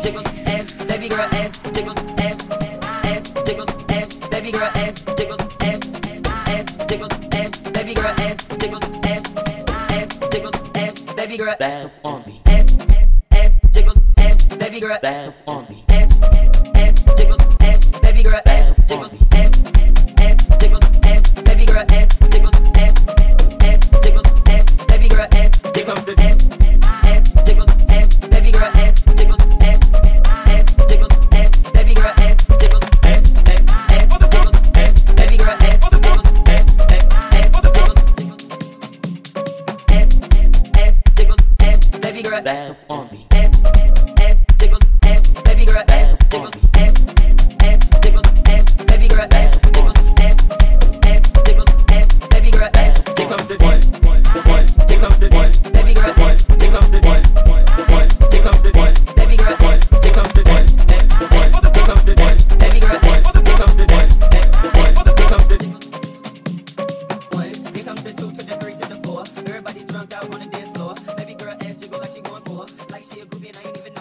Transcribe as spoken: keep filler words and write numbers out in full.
jiggle, ass, baby girl ass, jiggle, ass, ass, jiggle, ass, baby girl ass, jiggle, ass, ass, jiggle, ass, baby girl ass, jiggle, ass, ass, jiggle, ass, baby girl Bounce on me, ass, ass, jiggle, ass, baby girl bounce on me, ass, ass, jiggle, ass, baby girl ass, jiggle, ass, ass, jiggle, ass, baby girl ass, jiggle, ass, ass, jiggle, ass, baby girl ass. Here comes the ass, ass, jiggle, ass, baby girl ass, jiggle, ass, ass, jiggle, ass, baby girl ass, jiggle, ass, ass, ass, jiggle, ass, baby girl ass, jiggle, ass, ass, ass, jiggle, ass, ass, jiggle, ass, baby girl bounce on me, ass, ass, jiggle, ass, baby girl ass, jiggle, ass, ass, jiggle, ass, baby girl ass, jiggle, ass, ass, jiggle, ass, baby girl ass. Here comes the one, the one, here comes the one, baby girl one, here comes the one, the one, here comes the one, baby girl one, here comes the one, the one, here comes the one, baby girl one, here comes the one, the one, here comes the one, here comes the two to the three to the four. Everybody drunk out on the dance floor. Baby girl ass jiggle like she going for, like she a groupie and I ain't even